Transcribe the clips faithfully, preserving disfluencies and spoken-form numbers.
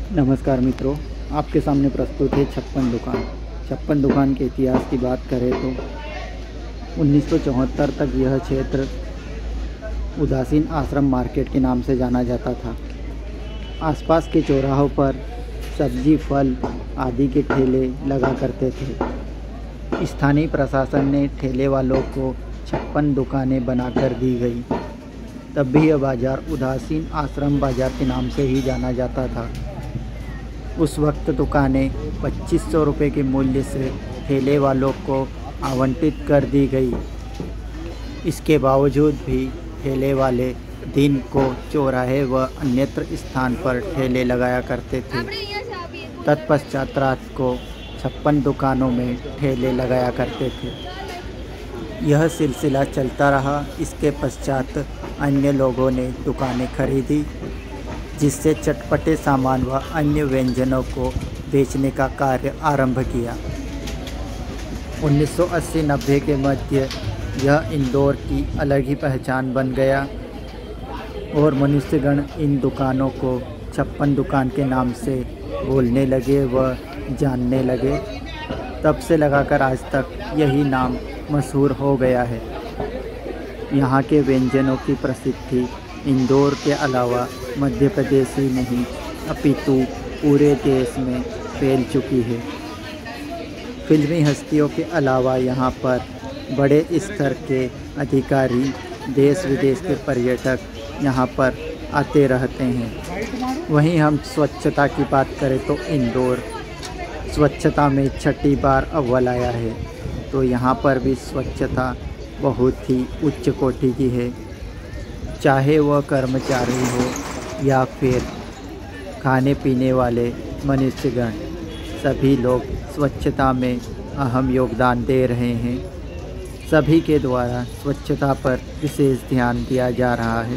नमस्कार मित्रों, आपके सामने प्रस्तुत है छप्पन दुकान। छप्पन दुकान के इतिहास की बात करें तो उन्नीस सौ चौहत्तर तक यह क्षेत्र उदासीन आश्रम मार्केट के नाम से जाना जाता था। आसपास के चौराहों पर सब्जी, फल आदि के ठेले लगा करते थे। स्थानीय प्रशासन ने ठेले वालों को छप्पन दुकानें बनाकर दी गई। तब भी यह बाज़ार उदासीन आश्रम बाज़ार के नाम से ही जाना जाता था। उस वक्त दुकानें पच्चीस सौ रुपये के मूल्य से ठेले वालों को आवंटित कर दी गई। इसके बावजूद भी ठेले वाले दिन को चौराहे व अन्यत्र स्थान पर ठेले लगाया करते थे। तत्पश्चात रात को छप्पन दुकानों में ठेले लगाया करते थे। यह सिलसिला चलता रहा। इसके पश्चात अन्य लोगों ने दुकानें खरीदी, जिससे चटपटे सामान व अन्य व्यंजनों को बेचने का कार्य आरंभ किया। उन्नीस सौ अस्सी नब्बे के मध्य यह इंदौर की अलग ही पहचान बन गया और मनुष्यगण इन दुकानों को छप्पन दुकान के नाम से बोलने लगे व जानने लगे। तब से लगाकर आज तक यही नाम मशहूर हो गया है। यहाँ के व्यंजनों की प्रसिद्धि इंदौर के अलावा मध्य प्रदेश ही नहीं अपितु पूरे देश में फैल चुकी है। फिल्मी हस्तियों के अलावा यहाँ पर बड़े स्तर के अधिकारी, देश विदेश के पर्यटक यहाँ पर आते रहते हैं। वहीं हम स्वच्छता की बात करें तो इंदौर स्वच्छता में छठी बार अव्वल आया है। तो यहाँ पर भी स्वच्छता बहुत ही उच्च कोटि की है। चाहे वह कर्मचारी हो या फिर खाने पीने वाले मनुष्यगण, सभी लोग स्वच्छता में अहम योगदान दे रहे हैं। सभी के द्वारा स्वच्छता पर विशेष ध्यान दिया जा रहा है।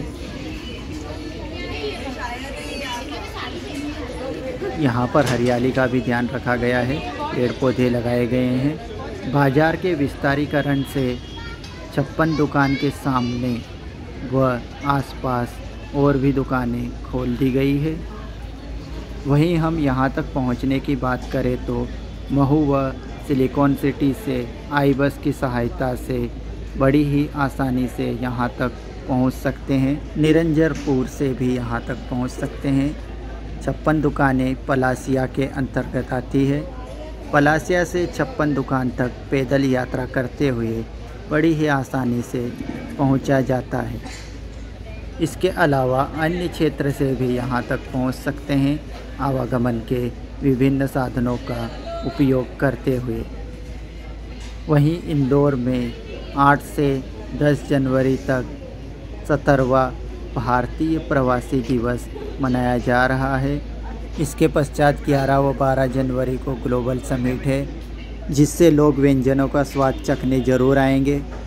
यहाँ पर हरियाली का भी ध्यान रखा गया है, पेड़ पौधे लगाए गए हैं। बाजार के विस्तारीकरण से छप्पन दुकान के सामने व आसपास और भी दुकानें खोल दी गई है। वहीं हम यहाँ तक पहुँचने की बात करें तो महू व सिलिकॉन सिटी से आई बस की सहायता से बड़ी ही आसानी से यहाँ तक पहुँच सकते हैं। निरंजरपुर से भी यहाँ तक पहुँच सकते हैं। छप्पन दुकानें पलासिया के अंतर्गत आती है। पलासिया से छप्पन दुकान तक पैदल यात्रा करते हुए बड़ी ही आसानी से पहुंचा जाता है। इसके अलावा अन्य क्षेत्र से भी यहाँ तक पहुंच सकते हैं आवागमन के विभिन्न साधनों का उपयोग करते हुए। वहीं इंदौर में आठ से दस जनवरी तक सत्तरवां भारतीय प्रवासी दिवस मनाया जा रहा है। इसके पश्चात ग्यारह व बारह जनवरी को ग्लोबल समिट है, जिससे लोग व्यंजनों का स्वाद चखने ज़रूर आएंगे।